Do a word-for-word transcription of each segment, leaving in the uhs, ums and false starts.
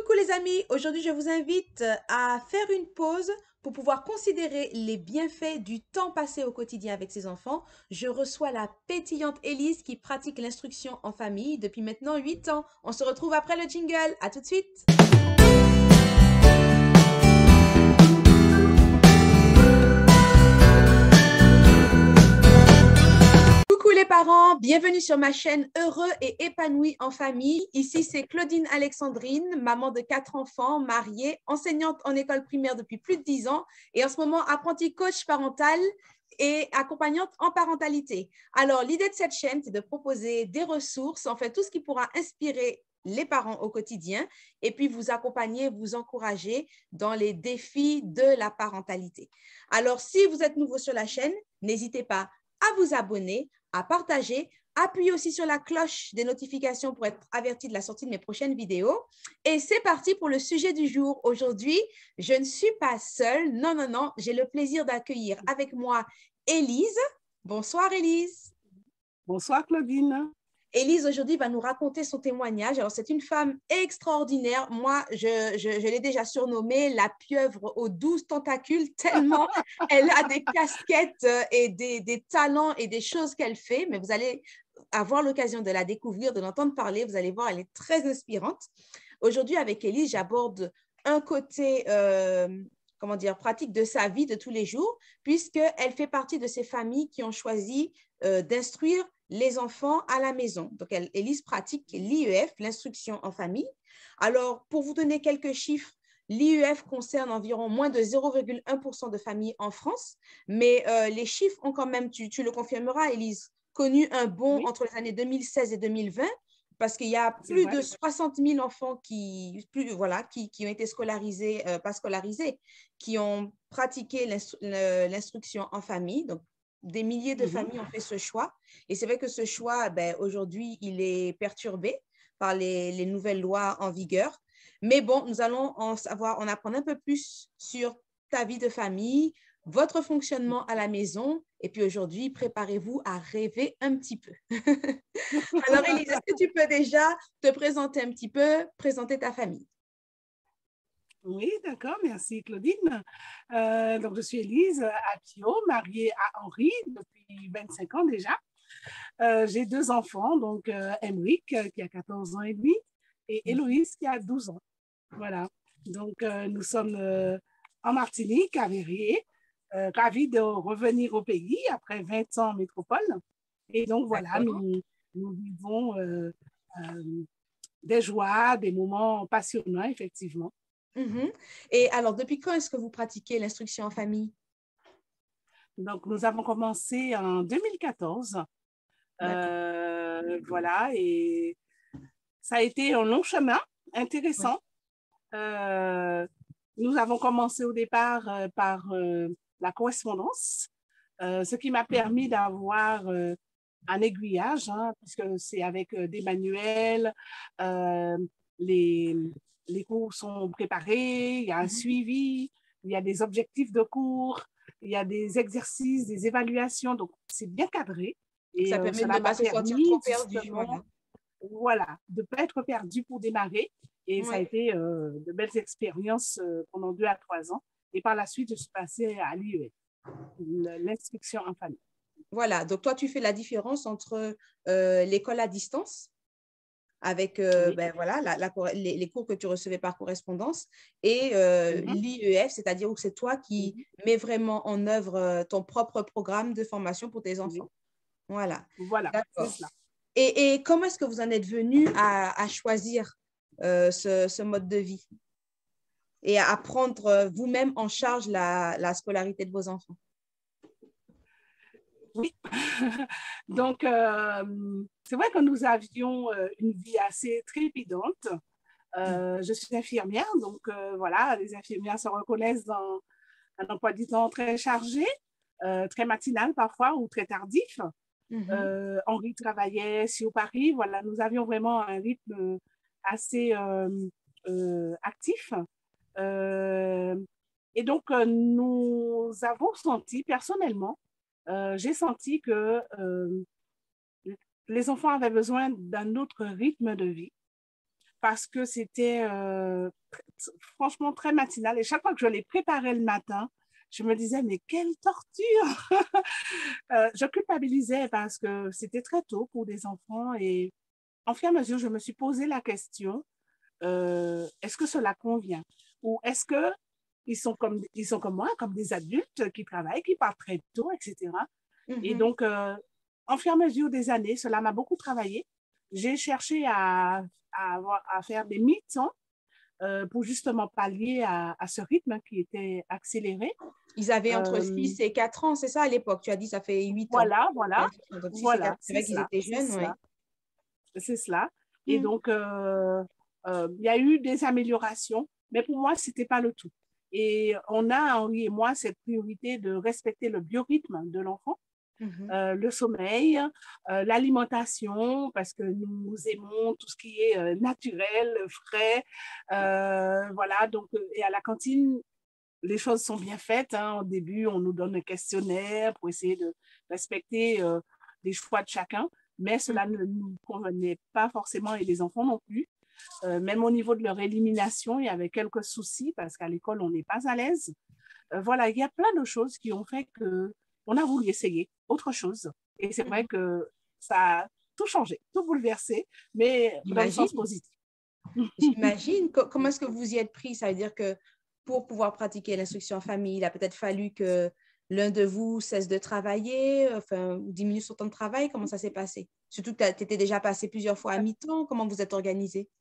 Coucou les amis, aujourd'hui je vous invite à faire une pause pour pouvoir considérer les bienfaits du temps passé au quotidien avec ses enfants. Je reçois la pétillante Élise qui pratique l'instruction en famille depuis maintenant huit ans. On se retrouve après le jingle, à tout de suite. Coucou les parents, bienvenue sur ma chaîne Heureux et épanoui en famille. Ici, c'est Claudine Alexandrine, maman de quatre enfants, mariée, enseignante en école primaire depuis plus de dix ans et en ce moment apprentie coach parental et accompagnante en parentalité. Alors, l'idée de cette chaîne, c'est de proposer des ressources, en fait, tout ce qui pourra inspirer les parents au quotidien et puis vous accompagner, vous encourager dans les défis de la parentalité. Alors, si vous êtes nouveau sur la chaîne, n'hésitez pas à vous abonner, à partager, appuyez aussi sur la cloche des notifications pour être averti de la sortie de mes prochaines vidéos. Et c'est parti pour le sujet du jour. Aujourd'hui, je ne suis pas seule. Non, non, non. J'ai le plaisir d'accueillir avec moi Élise. Bonsoir Élise. Bonsoir Claudine. Élise, aujourd'hui, va nous raconter son témoignage. Alors, c'est une femme extraordinaire. Moi, je, je, je l'ai déjà surnommée la pieuvre aux douze tentacules, tellement elle a des casquettes et des, des talents et des choses qu'elle fait. Mais vous allez avoir l'occasion de la découvrir, de l'entendre parler. Vous allez voir, elle est très inspirante. Aujourd'hui, avec Élise, j'aborde un côté... Euh, comment dire, pratique de sa vie de tous les jours, puisqu'elle fait partie de ces familles qui ont choisi euh, d'instruire les enfants à la maison. Donc, elle, Élise pratique l'I E F, l'instruction en famille. Alors, pour vous donner quelques chiffres, l'I E F concerne environ moins de zéro virgule un pour cent de familles en France, mais euh, les chiffres ont quand même, tu, tu le confirmeras, Élise, connu un bond Oui. entre les années deux mille seize et deux mille vingt, parce qu'il y a plus de soixante mille enfants qui, plus, voilà, qui, qui ont été scolarisés, euh, pas scolarisés, qui ont pratiqué l'instruction en famille. Donc, des milliers de mm-hmm. familles ont fait ce choix. Et c'est vrai que ce choix, ben, aujourd'hui, il est perturbé par les, les nouvelles lois en vigueur. Mais bon, nous allons en savoir, en apprendre un peu plus sur ta vie de famille, votre fonctionnement à la maison. Et puis aujourd'hui, préparez-vous à rêver un petit peu. Alors, Élise, est-ce que tu peux déjà te présenter un petit peu, présenter ta famille? Oui, d'accord, merci Claudine. Euh, donc, je suis Élise Apio, mariée à Henri depuis vingt-cinq ans déjà. Euh, j'ai deux enfants, donc euh, Emric qui a quatorze ans et demi et Héloïse qui a douze ans. Voilà, donc euh, nous sommes euh, en Martinique, à Verrier, euh, ravis de revenir au pays après vingt ans en métropole. Et donc voilà, nous, nous vivons euh, euh, des joies, des moments passionnants, effectivement. Mm-hmm. Et alors, depuis quand est-ce que vous pratiquez l'instruction en famille? Donc, nous avons commencé en deux mille quatorze. Euh, voilà, et ça a été un long chemin, intéressant. Ouais. Euh, nous avons commencé au départ euh, par euh, la correspondance, euh, ce qui m'a permis d'avoir euh, un aiguillage, hein, puisque c'est avec euh, des manuels, euh, les, les cours sont préparés, il y a un mm-hmm. suivi, il y a des objectifs de cours, il y a des exercices, des évaluations, donc c'est bien cadré. Et ça permet euh, de ne pas se sentir trop perdu. Voilà. voilà, de ne pas être perdu pour démarrer. Et oui. ça a été euh, de belles expériences euh, pendant deux à trois ans. Et par la suite, je suis passée à l'I E F, l'instruction en famille. Voilà, donc toi, tu fais la différence entre euh, l'école à distance, avec euh, oui. ben, voilà, la, la, les, les cours que tu recevais par correspondance, et euh, mm-hmm. l'I E F, c'est-à-dire où c'est toi qui mm-hmm. mets vraiment en œuvre euh, ton propre programme de formation pour tes enfants. Oui. Voilà. Voilà, d'accord. Et, et comment est-ce que vous en êtes venu à, à choisir euh, ce, ce mode de vie et à prendre vous-même en charge la, la scolarité de vos enfants? Oui, donc euh, c'est vrai que nous avions euh, une vie assez trépidante. Euh, je suis infirmière, donc euh, voilà, les infirmières se reconnaissent dans un emploi du temps très chargé, euh, très matinal parfois ou très tardif. Mm-hmm. euh, Henri travaillait sur Paris, voilà, nous avions vraiment un rythme assez euh, euh, actif. Euh, et donc, euh, nous avons senti personnellement, euh, j'ai senti que euh, les enfants avaient besoin d'un autre rythme de vie. parce que c'était euh, franchement très matinal. Et chaque fois que je les préparais le matin, je me disais, mais quelle torture! euh, Je culpabilisais parce que c'était très tôt pour des enfants. Et en fur et à mesure, je me suis posé la question, euh, est-ce que cela convient? Ou est-ce que ils sont comme, ils sont comme moi, comme des adultes qui travaillent, qui partent très tôt, et cetera. Et Mhm. donc, euh, en fur et à mesure des années, cela m'a beaucoup travaillé. J'ai cherché à, à, avoir, à faire des mi-temps euh, pour justement pallier à, à ce rythme qui était accéléré. Ils avaient entre Euh, six et quatre ans, c'est ça à l'époque? Tu as dit ça fait huit ans. voilà, voilà, Ouais, donc six et voilà, quatre, c'est c'est vrai qu'ils cela, étaient c'est jeunes, oui. cela, c'est cela. Et Mm. donc, euh, euh, il y a eu des améliorations, mais pour moi, ce n'était pas le tout. Et on a, Henri et moi, cette priorité de respecter le biorhythme de l'enfant, Mhm. euh, le sommeil, euh, l'alimentation, parce que nous aimons tout ce qui est euh, naturel, frais. Euh, voilà, donc, euh, et à la cantine, les choses sont bien faites. Hein. Au début, on nous donne un questionnaire pour essayer de respecter euh, les choix de chacun, mais cela ne nous convenait pas forcément et les enfants non plus. Euh, même au niveau de leur élimination, il y avait quelques soucis parce qu'à l'école, on n'est pas à l'aise. Euh, voilà, il y a plein de choses qui ont fait qu'on a voulu essayer autre chose. Et c'est vrai Mhm. que ça a tout changé, tout bouleversé, mais dans le sens J'imagine. positif. J'imagine. Co- Comment est-ce que vous y êtes pris? Ça veut dire que pour pouvoir pratiquer l'instruction en famille, il a peut-être fallu que l'un de vous cesse de travailler, enfin, ou diminue son temps de travail. Comment ça s'est passé? Surtout que tu étais déjà passé plusieurs fois à mi-temps. Comment vous êtes organisé?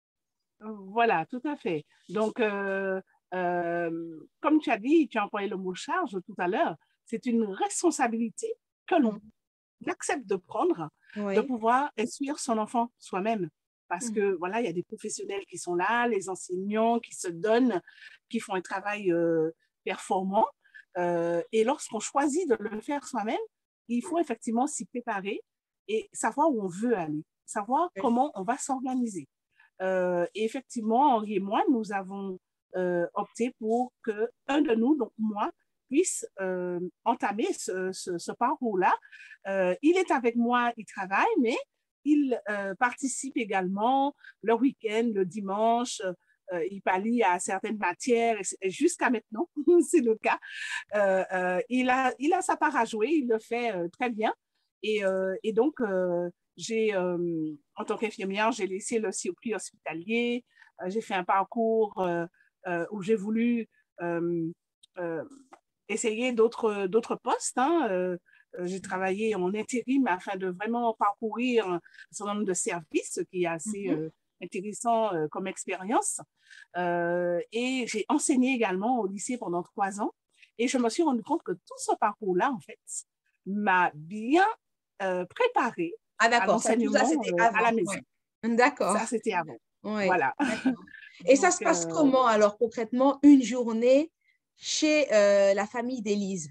Voilà, tout à fait. Donc, euh, euh, comme tu as dit, tu as employé le mot charge tout à l'heure, c'est une responsabilité que l'on Mhm. accepte de prendre, de Oui. pouvoir instruire son enfant soi-même. Parce Mhm. que voilà, il y a des professionnels qui sont là, les enseignants qui se donnent, qui font un travail euh, performant. Euh, et lorsqu'on choisit de le faire soi-même, il faut effectivement s'y préparer et savoir où on veut aller, savoir Oui. comment on va s'organiser. Euh, et effectivement, Henri et moi, nous avons euh, opté pour que un de nous, donc moi, puisse euh, entamer ce, ce, ce parcours-là. Euh, il est avec moi, il travaille, mais il euh, participe également le week-end, le dimanche. Euh, il pallie à certaines matières, et jusqu'à maintenant, c'est le cas. Euh, euh, il, a, il a sa part à jouer, il le fait euh, très bien. Et, euh, et donc, euh, j'ai, euh, en tant qu'infirmière, j'ai laissé le circuit hospitalier. Euh, j'ai fait un parcours euh, euh, où j'ai voulu euh, euh, essayer d'autres, d'autres postes. Hein. Euh, j'ai travaillé en intérim afin de vraiment parcourir un certain nombre de services, ce qui est assez Mhm. euh, intéressant euh, comme expérience. Euh, et j'ai enseigné également au lycée pendant trois ans. Et je me suis rendu compte que tout ce parcours-là, en fait, m'a bien euh, préparé Ah, à d'accord. Ça, tout ça, l'enseignement c'était euh, à avant. la maison. Oui. D'accord. Ça, c'était avant. Oui. Voilà. D'accord. Et ça Donc, se passe euh, comment alors concrètement une journée chez euh, la famille d'Élise?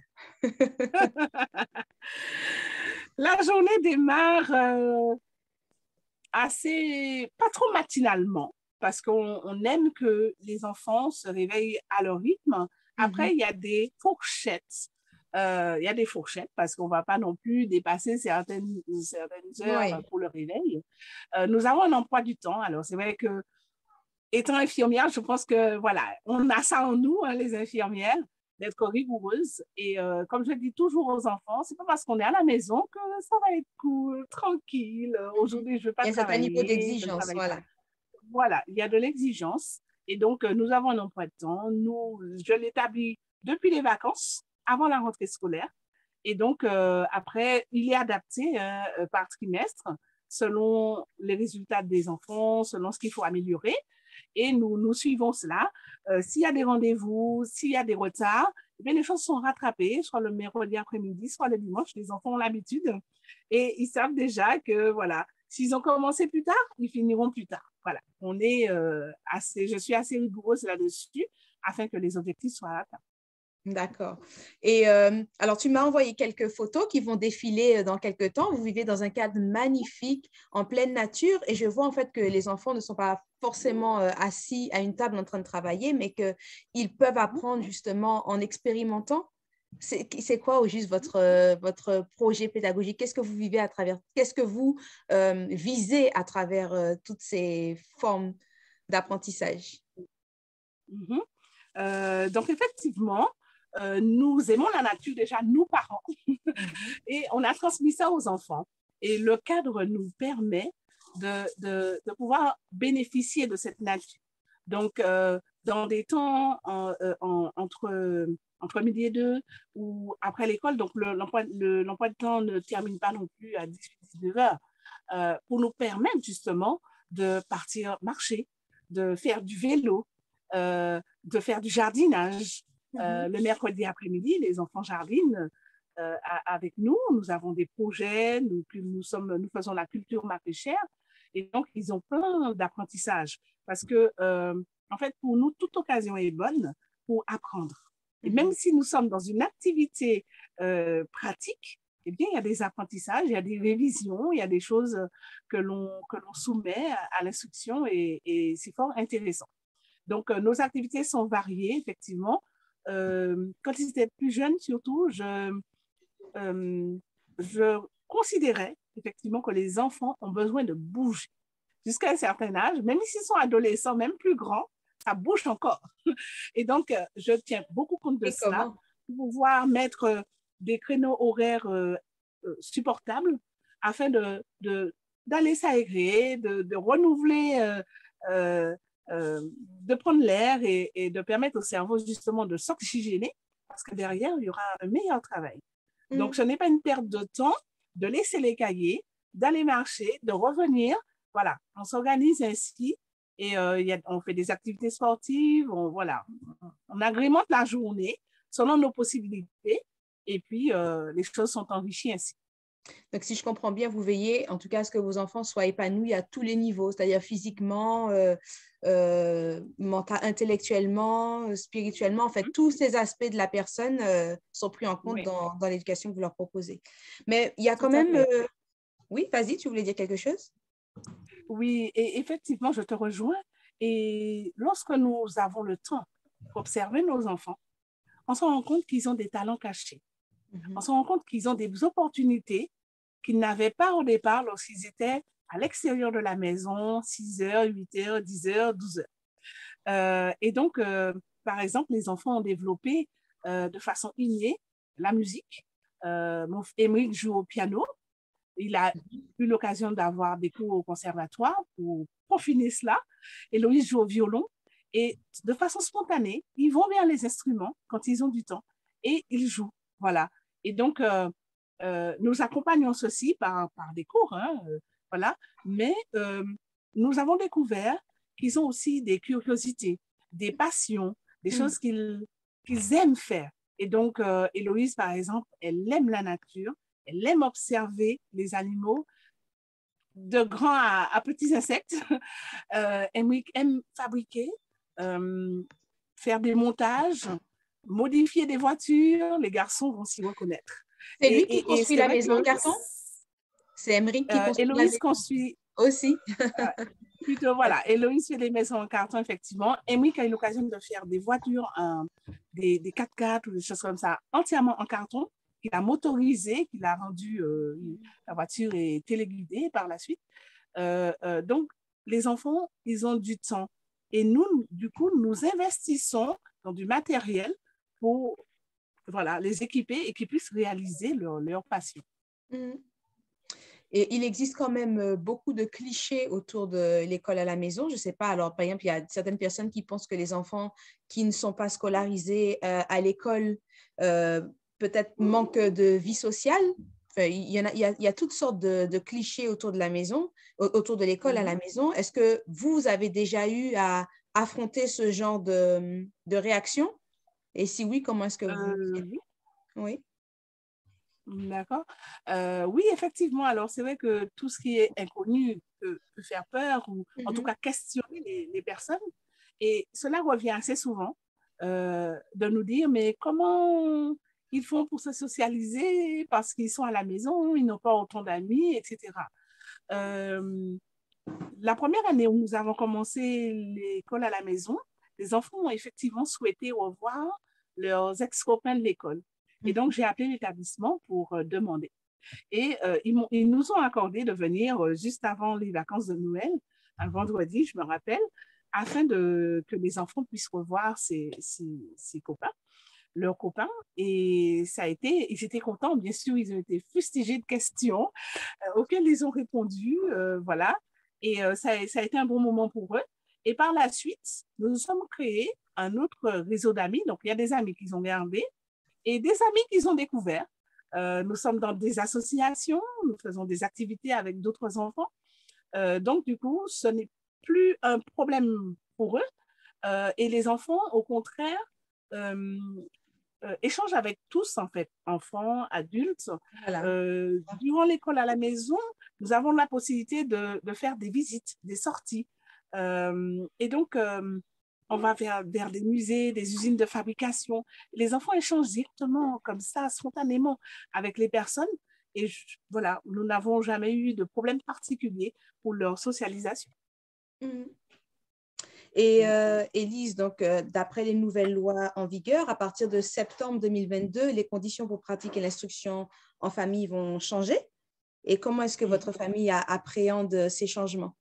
la journée démarre euh, assez, pas trop matinalement, parce qu'on on aime que les enfants se réveillent à leur rythme. Mhm. Après, il y a des fourchettes. Euh, il y a des fourchettes parce qu'on ne va pas non plus dépasser certaines, certaines heures Oui. pour le réveil. Euh, nous avons un emploi du temps. Alors, c'est vrai que, étant infirmière, je pense que, voilà, on a ça en nous, hein, les infirmières, d'être rigoureuses. Et euh, comme je dis toujours aux enfants, c'est pas parce qu'on est à la maison que ça va être cool, tranquille. Mhm. Aujourd'hui, je ne veux Il pas y a un certain niveau travailler, je ne d'exigence, travaille pas. voilà. Voilà, il y a de l'exigence. Et donc, euh, nous avons un emploi de temps. Nous, je l'établis depuis les vacances, avant la rentrée scolaire. Et donc, euh, après, il est adapté hein, euh, par trimestre, selon les résultats des enfants, selon ce qu'il faut améliorer. Et nous, nous suivons cela. Euh, s'il y a des rendez-vous, s'il y a des retards, eh bien, les choses sont rattrapées, soit le mercredi après-midi, soit le dimanche. Les enfants ont l'habitude et ils savent déjà que, voilà, s'ils ont commencé plus tard, ils finiront plus tard. Voilà, on est euh, assez, je suis assez rigoureuse là-dessus afin que les objectifs soient atteints. D'accord. Et euh, alors, tu m'as envoyé quelques photos qui vont défiler euh, dans quelques temps. Vous vivez dans un cadre magnifique, en pleine nature, et je vois en fait que les enfants ne sont pas forcément euh, assis à une table en train de travailler, mais qu'ils peuvent apprendre justement en expérimentant. c'est quoi au juste votre, euh, votre projet pédagogique? Qu'est-ce que vous vivez à travers, qu'est-ce que vous euh, visez à travers euh, toutes ces formes d'apprentissage? Mhm. Euh, donc, effectivement, euh, nous aimons la nature déjà, nous parents, Mhm. et on a transmis ça aux enfants. Et le cadre nous permet de, de, de pouvoir bénéficier de cette nature. Donc, euh, dans des temps en, en, entre, entre midi et deux ou après l'école, donc l'emploi le, le, de temps ne termine pas non plus à dix-huit à dix-neuf heures, euh, pour nous permettre justement de partir marcher, de faire du vélo, euh, de faire du jardinage. Euh, Mhm. le mercredi après-midi, les enfants jardinent euh, avec nous. Nous avons des projets, nous, nous, sommes, nous faisons la culture maraîchère. Et donc, ils ont plein d'apprentissages. Parce que, euh, en fait, pour nous, toute occasion est bonne pour apprendre. Et même si nous sommes dans une activité euh, pratique, eh bien, il y a des apprentissages, il y a des révisions, il y a des choses que l'on, que l'on soumet à, à l'instruction et, et c'est fort intéressant. Donc, euh, nos activités sont variées, effectivement. Euh, quand ils étaient plus jeunes, surtout, je, euh, je considérais effectivement que les enfants ont besoin de bouger. Jusqu'à un certain âge, même s'ils sont adolescents, même plus grands, ça bouge encore. Et donc, euh, je tiens beaucoup compte de Et cela comment? pour pouvoir mettre euh, des créneaux horaires euh, euh, supportables afin de, de, d'aller s'aérer, de, de renouveler, euh, euh, euh, de prendre l'air et, et de permettre au cerveau justement de s'oxygéner parce que derrière, il y aura un meilleur travail. Donc, Mm. ce n'est pas une perte de temps de laisser les cahiers, d'aller marcher, de revenir. Voilà, on s'organise ainsi et euh, y a, on fait des activités sportives, on, voilà, on agrémente la journée selon nos possibilités et puis euh, les choses sont enrichies ainsi. Donc, si je comprends bien, vous veillez en tout cas à ce que vos enfants soient épanouis à tous les niveaux, c'est-à-dire physiquement, euh, euh, mental, intellectuellement, euh, spirituellement. En fait, tous ces aspects de la personne euh, sont pris en compte Oui, dans, dans l'éducation que vous leur proposez. Mais il y a tout quand à même... fait. euh, Oui, vas-y, tu voulais dire quelque chose? Oui, et effectivement, je te rejoins. Et lorsque nous avons le temps d'observer nos enfants, on se rend compte qu'ils ont des talents cachés. On Mhm. se rend compte qu'ils ont des opportunités qu'ils n'avaient pas au départ lorsqu'ils étaient à l'extérieur de la maison, six heures, huit heures, dix heures, douze heures. Euh, et donc, euh, par exemple, les enfants ont développé euh, de façon innée la musique. Euh, mon Émeric joue au piano. Il a eu l'occasion d'avoir des cours au conservatoire pour peaufiner cela. Héloïse joue au violon. Et de façon spontanée, ils vont vers les instruments quand ils ont du temps et ils jouent. Voilà. Et donc, euh, euh, nous accompagnons ceci par, par des cours. Hein, euh, voilà. Mais euh, nous avons découvert qu'ils ont aussi des curiosités, des passions, des Mhm. choses qu'ils qu'ils aiment faire. Et donc, euh, Héloïse, par exemple, elle aime la nature, elle aime observer les animaux, de grands à, à petits insectes. Euh, elle aime fabriquer, euh, faire des montages, modifier des voitures. Les garçons vont s'y reconnaître. C'est Et, lui qui et, et construit c'est la vrai maison que en carton? C'est Emmerich qui euh, construit la Héloïse maison construit aussi. euh, plutôt, voilà, Héloïse fait des maisons en carton, effectivement. Emric a eu l'occasion de faire des voitures, euh, des, des quatre-quatre ou des choses comme ça, entièrement en carton, qu'il a motorisé, qu'il a rendu, euh, la voiture est téléguidée par la suite. Euh, euh, donc, les enfants, ils ont du temps. Et nous, du coup, nous investissons dans du matériel pour voilà, les équiper et qu'ils puissent réaliser leur, leur passion. Mhm. Et il existe quand même euh, beaucoup de clichés autour de l'école à la maison. Je ne sais pas, alors par exemple, il y a certaines personnes qui pensent que les enfants qui ne sont pas scolarisés euh, à l'école euh, peut-être manquent de vie sociale. Enfin, il y en a, il y a, il y a toutes sortes de, de clichés autour de la maison, autour de l'école à la Mm-hmm. maison. Est-ce que vous avez déjà eu à affronter ce genre de, de réaction? Et si oui, comment est-ce que vous... Euh, oui. Oui. D'accord. Euh, oui, effectivement. Alors, c'est vrai que tout ce qui est inconnu peut, peut faire peur ou en tout Mhm. cas questionner les, les personnes. Et cela revient assez souvent euh, de nous dire, mais comment ils font pour se socialiser parce qu'ils sont à la maison, ils n'ont pas autant d'amis, et cetera. Euh, la première année où nous avons commencé l'école à la maison, les enfants ont effectivement souhaité revoir leurs ex-copains de l'école. Et donc, j'ai appelé l'établissement pour euh, demander. Et euh, ils, ils nous ont accordé de venir euh, juste avant les vacances de Noël, un vendredi, je me rappelle, afin de, que les enfants puissent revoir ses, ses, ses copains, leurs copains. Et ça a été, ils étaient contents, bien sûr, ils ont été fustigés de questions euh, auxquelles ils ont répondu, euh, voilà. Et euh, ça, ça a été un bon moment pour eux. Et par la suite, nous nous sommes créés un autre réseau d'amis. Donc, il y a des amis qu'ils ont gardés et des amis qu'ils ont découverts. Euh, nous sommes dans des associations, nous faisons des activités avec d'autres enfants. Euh, donc, du coup, ce n'est plus un problème pour eux. Euh, et les enfants, au contraire, euh, euh, échangent avec tous, en fait, enfants, adultes. Voilà. Euh, durant l'école à la maison, nous avons la possibilité de, de faire des visites, des sorties. Euh, et donc, euh, on va vers, vers des musées, des usines de fabrication. Les enfants échangent directement, comme ça, spontanément, avec les personnes. Et je, voilà, nous n'avons jamais eu de problème particulier pour leur socialisation. Mmh. Et euh, Élise, donc, euh, d'après les nouvelles lois en vigueur, à partir de septembre deux mille vingt-deux, les conditions pour pratiquer l'instruction en famille vont changer. Et comment est-ce que votre famille a, appréhende ces changements?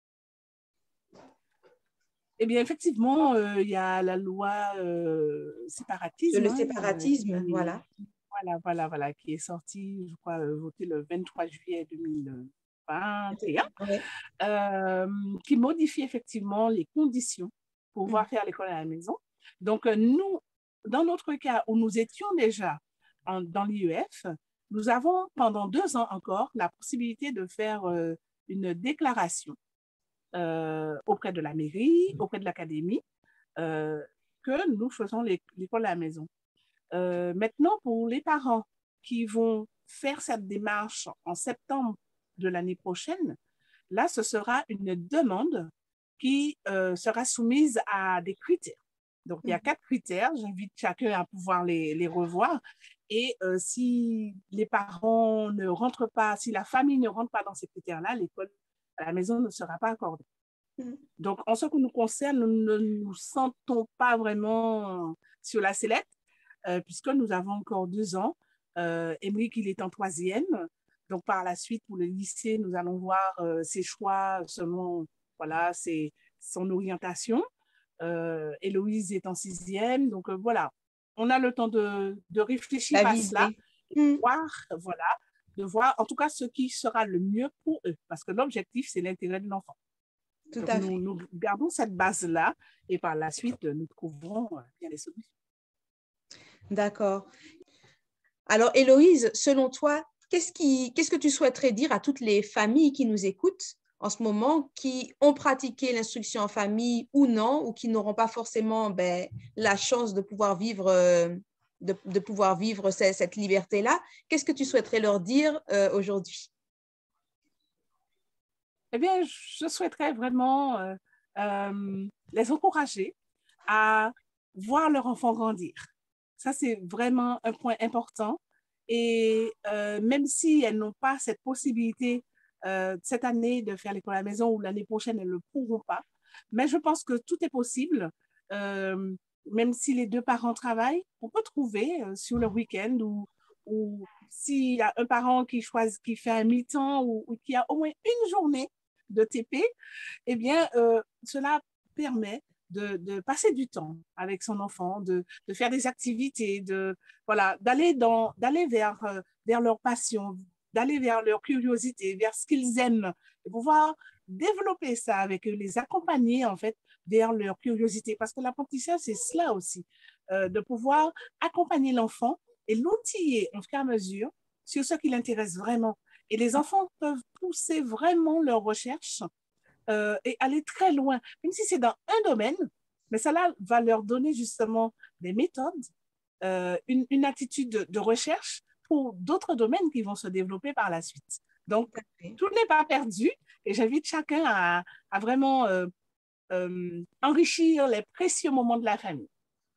Eh bien, effectivement, euh, il y a la loi euh, séparatisme. Le hein, séparatisme, euh, voilà. Voilà, voilà, voilà, qui est sortie, je crois, euh, votée le vingt-trois juillet deux mille vingt et un, Ouais. euh, qui modifie effectivement les conditions pour pouvoir Mmh. faire l'école à la maison. Donc, euh, nous, dans notre cas où nous étions déjà en, dans l'I E F, nous avons pendant deux ans encore la possibilité de faire euh, une déclaration euh, auprès de la mairie, auprès de l'académie, euh, que nous faisons l'école à la maison. Euh, maintenant, pour les parents qui vont faire cette démarche en septembre de l'année prochaine, là, ce sera une demande qui euh, sera soumise à des critères. Donc, il y a quatre critères. J'invite chacun à pouvoir les, les revoir. Et euh, si les parents ne rentrent pas, si la famille ne rentre pas dans ces critères-là, l'école à la maison ne sera pas accordée. Mmh. Donc, en ce qui nous concerne, nous ne nous sentons pas vraiment sur la sellette, euh, puisque nous avons encore deux ans. Euh, Émeric, il est en troisième. Donc, par la suite, pour le lycée, nous allons voir euh, ses choix selon voilà, ses, son orientation. Euh, Héloïse est en sixième. Donc, euh, voilà, on a le temps de, de réfléchir à cela et de mmh. voir, voilà, de voir en tout cas ce qui sera le mieux pour eux, parce que l'objectif, c'est l'intérêt de l'enfant. Tout Donc, à nous, fait. nous gardons cette base-là et par la suite, nous trouverons bien les solutions. D'accord. Alors, Héloïse, selon toi, qu'est-ce qui, qu'est-ce que tu souhaiterais dire à toutes les familles qui nous écoutent en ce moment, qui ont pratiqué l'instruction en famille ou non, ou qui n'auront pas forcément ben, la chance de pouvoir vivre, euh, de, de pouvoir vivre cette, cette liberté-là? Qu'est-ce que tu souhaiterais leur dire euh, aujourd'hui? Eh bien, je souhaiterais vraiment euh, euh, les encourager à voir leur enfant grandir. Ça, c'est vraiment un point important. Et euh, même si elles n'ont pas cette possibilité euh, cette année de faire l'école à la maison ou l'année prochaine, elles ne le pourront pas. Mais je pense que tout est possible. Euh, même si les deux parents travaillent, on peut trouver euh, sur le week-end ou, ou s'il y a un parent qui choisit, qui fait un mi-temps ou, ou qui a au moins une journée de T P, eh bien, euh, cela permet de, de passer du temps avec son enfant, de, de faire des activités, de, voilà, d'aller dans, d'aller vers, euh, vers leur passion, d'aller vers leur curiosité, vers ce qu'ils aiment, et pouvoir développer ça avec eux, les accompagner en fait vers leur curiosité. Parce que l'apprentissage, c'est cela aussi, euh, de pouvoir accompagner l'enfant et l'outiller en fur et à mesure sur ce qui l'intéresse vraiment. Et les enfants peuvent pousser vraiment leur recherche euh, et aller très loin, même si c'est dans un domaine, mais cela va leur donner justement des méthodes, euh, une, une attitude de, de recherche pour d'autres domaines qui vont se développer par la suite. Donc, tout n'est pas perdu et j'invite chacun à, à vraiment euh, euh, enrichir les précieux moments de la famille.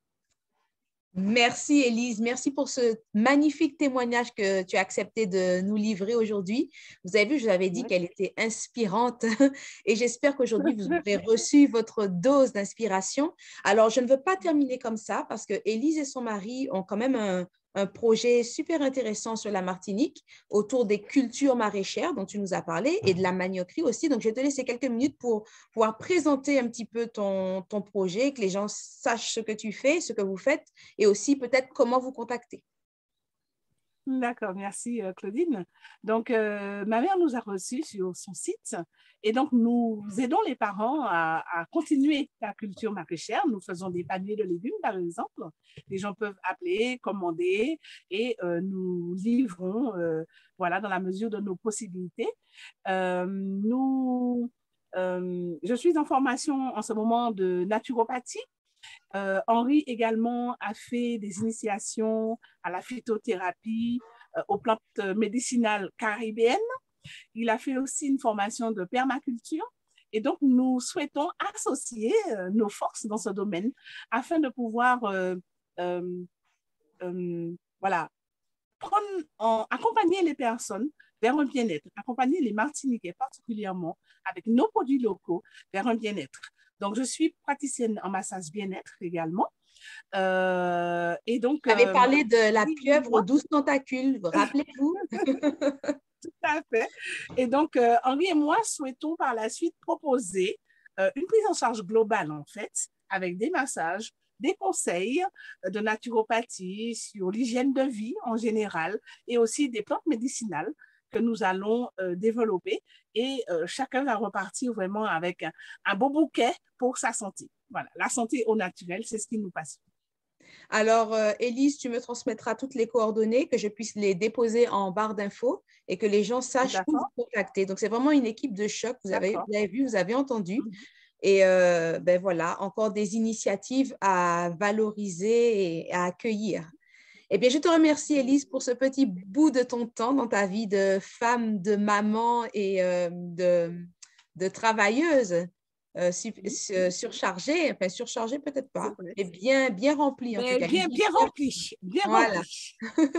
Merci, Élise. Merci pour ce magnifique témoignage que tu as accepté de nous livrer aujourd'hui. Vous avez vu, je vous avais dit oui. qu'elle était inspirante et j'espère qu'aujourd'hui, vous aurez reçu votre dose d'inspiration. Alors, je ne veux pas terminer comme ça parce que Élise et son mari ont quand même un, un projet super intéressant sur la Martinique autour des cultures maraîchères dont tu nous as parlé et de la maniocrine aussi. Donc, je vais te laisser quelques minutes pour pouvoir présenter un petit peu ton, ton projet, que les gens sachent ce que tu fais, ce que vous faites et aussi peut-être comment vous contacter. D'accord, merci euh, Claudine. Donc, euh, ma mère nous a reçus sur son site et donc nous aidons les parents à, à continuer la culture maraîchère. Nous faisons des paniers de légumes, par exemple. Les gens peuvent appeler, commander et euh, nous livrons, euh, voilà, dans la mesure de nos possibilités. Euh, nous, euh, je suis en formation en ce moment de naturopathie. Euh, Henri également a fait des initiations à la phytothérapie, euh, aux plantes médicinales caribéennes. Il a fait aussi une formation de permaculture. Et donc, nous souhaitons associer euh, nos forces dans ce domaine afin de pouvoir euh, euh, euh, voilà, prendre en, accompagner les personnes vers un bien-être, accompagner les Martiniquais particulièrement avec nos produits locaux vers un bien-être. Donc, je suis praticienne en massage bien-être également. Euh, et donc, Vous avez euh, parlé de la oui, pieuvre aux moi, douze tentacules, rappelez-vous? tout à fait. Et donc, euh, Henri et moi souhaitons par la suite proposer euh, une prise en charge globale, en fait, avec des massages, des conseils de naturopathie sur l'hygiène de vie en général et aussi des plantes médicinales que nous allons euh, développer et euh, chacun va repartir vraiment avec un, un beau bouquet pour sa santé. Voilà, la santé au naturel, c'est ce qui nous passionne. Alors, euh, Élise, tu me transmettras toutes les coordonnées, que je puisse les déposer en barre d'infos et que les gens sachent où D'accord, vous contacter. Donc, c'est vraiment une équipe de choc. Vous avez, d'accord. vous avez vu, vous avez entendu. Mhm. Et euh, ben voilà, encore des initiatives à valoriser et à accueillir. Eh bien, je te remercie, Élise, pour ce petit bout de ton temps dans ta vie de femme, de maman et euh, de, de travailleuse euh, su- Oui, su- surchargée, enfin surchargée peut-être c'est pas, vrai. mais bien, bien remplie en tout Mais cas. Une bien, vie bien bien- rempli, bien Voilà. rempli.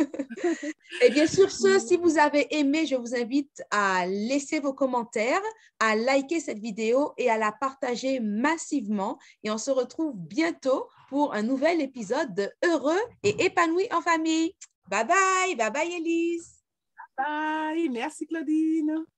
Eh bien, sur ce, si vous avez aimé, je vous invite à laisser vos commentaires, à liker cette vidéo et à la partager massivement. Et on se retrouve bientôt pour un nouvel épisode de Heureux et épanoui en famille. Bye bye, bye bye Elise. Bye, merci Claudine.